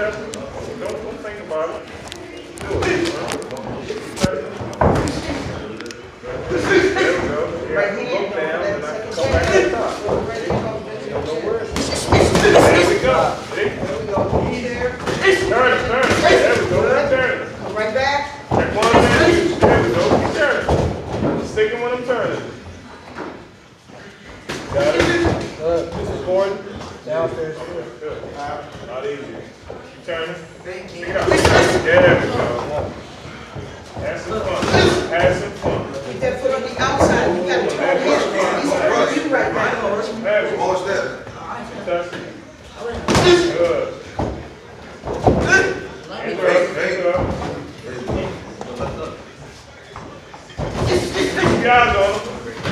test it. Don't think about it. Do it. There we go. Yeah, look down and I can come back to the top. There we go. See? Turn it. There we go. Turn it. Come right back. Check one and there we go. Keep turning. Sticking when I'm turning. Got it. Mrs. Gordon. Downstairs. Good. Not easy. Keep turning. Thank you. There we go. Have some fun. Have some fun. Keep that foot on the outside. You got to turn his. He's on you right now. Have it. Watch that. Touch it. Good. Hands up. Hands up. Keep your eyes on him.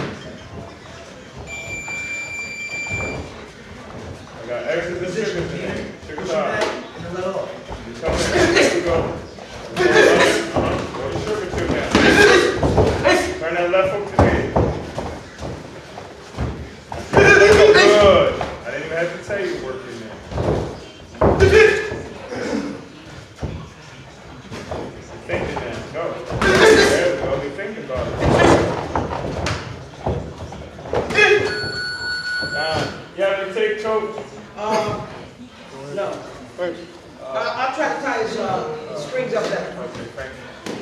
I got extra distributors in there. Sugar side. Come in. There we go. Go to sugar too now. Turn that left hook to me. Good. I didn't even have to tell you work in there. Thinking now. Go. There we go. Be thinking about it. You have to take coach. No. I'll try to tie his strings up there. Okay, thank you.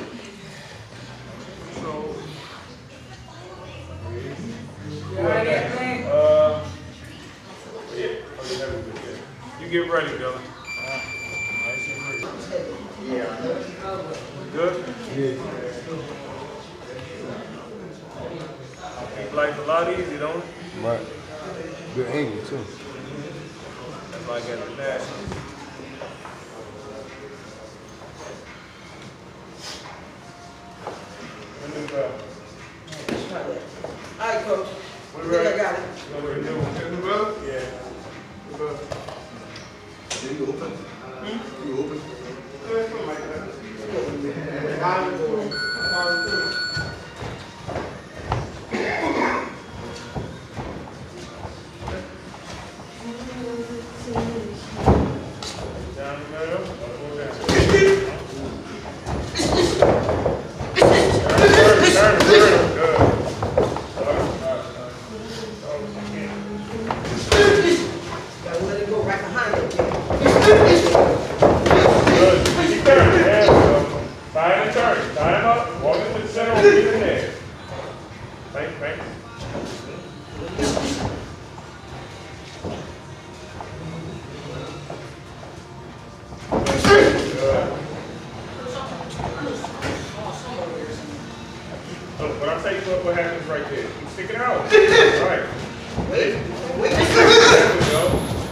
You get ready, Dylan. Nice and free. Yeah. Good? Yeah. Make life a lot easier, don't it? Right. Good angle, too. That's why I got the national. All right, coach. We're I think I ready. got it. What we're doing? Yeah. You open? You open? Down the middle. Up or down. Turn. Good. Gotta let it go right behind him. Good. Keep turning. There we go. Tie him and turn. Tie him up. Walk into the center. Keep him there. Thank you. Look, when I tell you what happens right there, keep sticking out. All right. Wait. There we go.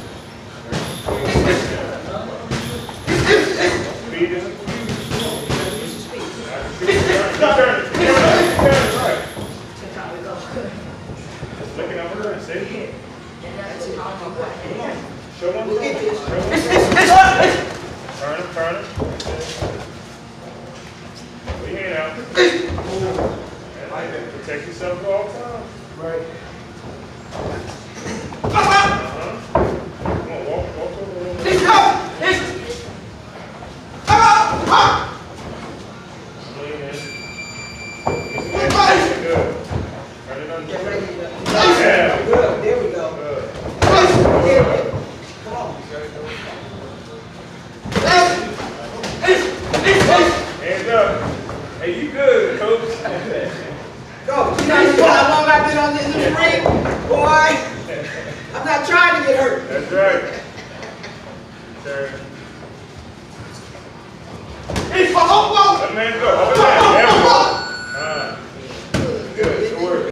Speed is right. Looking over her and say, show one. We'll get this. Turn him. Put your hand out. And protect yourself at all times. Right. Come on, walk over. Lean in. Good. Turn it under. Get ready. Yeah. Good. There we go. Good. There we go. Come on. Hands up. Hey, you good, coach. Go. You know how long I've been on this ring? Boy, I'm not trying to get hurt. That's right. Turn. Let the man go.